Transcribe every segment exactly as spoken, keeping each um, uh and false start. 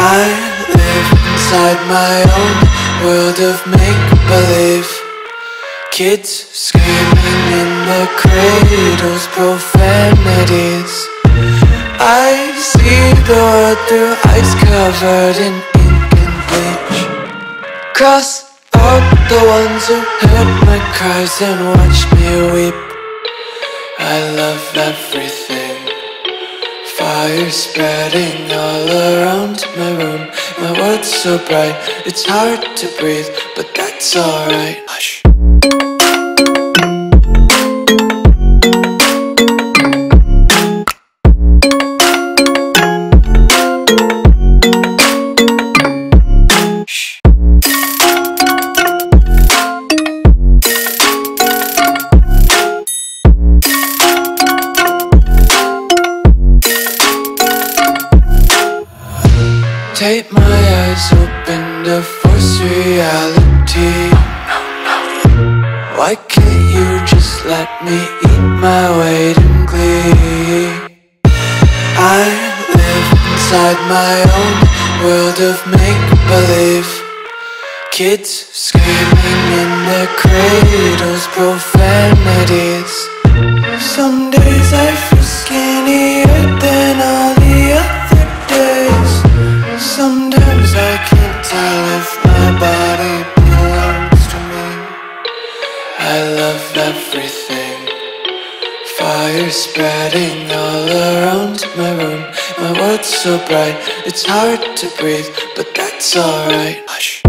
I live inside my own world of make-believe. Kids screaming in their cradles, profanities. I see the world through ice covered in ink and bleach. Cross out the ones who heard my cries and watched me weep. I love everything. Fire spreading all around my room. My world's so bright, it's hard to breathe, but that's alright. Hush. Take my eyes open to force reality. Why can't you just let me eat my weight in glee? I live inside my own world of make-believe. Kids screaming in their cradles, profanities. Some days I feel skinnier than all the other days. Sometimes I can't tell if my body belongs to me. I love everything. Fire spreading all around my room. My world's so bright, it's hard to breathe, but that's alright. Hush.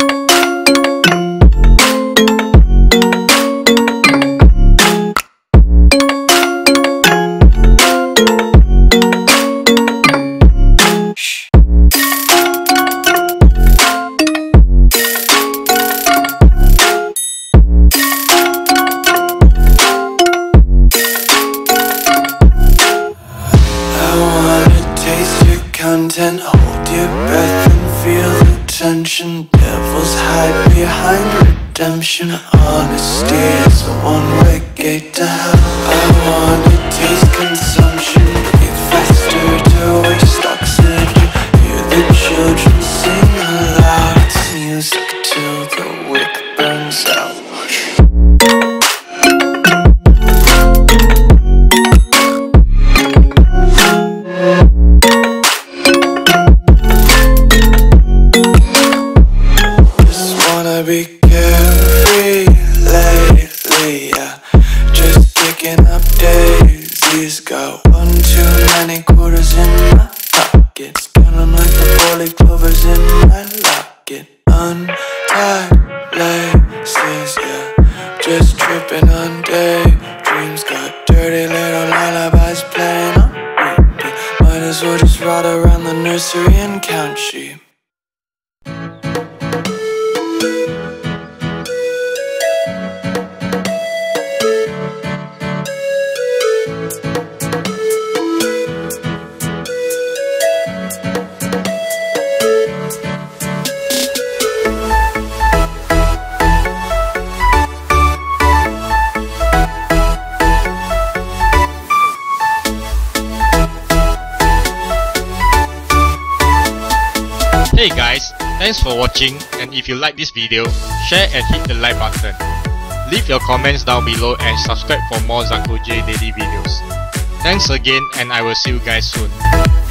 Content, hold your breath and feel the tension. Devils hide behind redemption. Honesty is a one-way gate to hell. I wanna taste consumption. Breathe faster to waste oxygen. Hear the children sing aloud. It's music till the wick burns out. Be carefree lately, yeah. Just picking up daisies. Got one too many quarters in my pocket. Spinning like the four-leaf clovers in my locket. Untied laces, yeah. Just tripping on daydreams. Got dirty little lullabies playing on repeat. Might as well just ride around the nursery and count sheep. Hey guys, thanks for watching, and if you like this video, share and hit the like button. Leave your comments down below and subscribe for more Zaku J daily videos. Thanks again, and I will see you guys soon.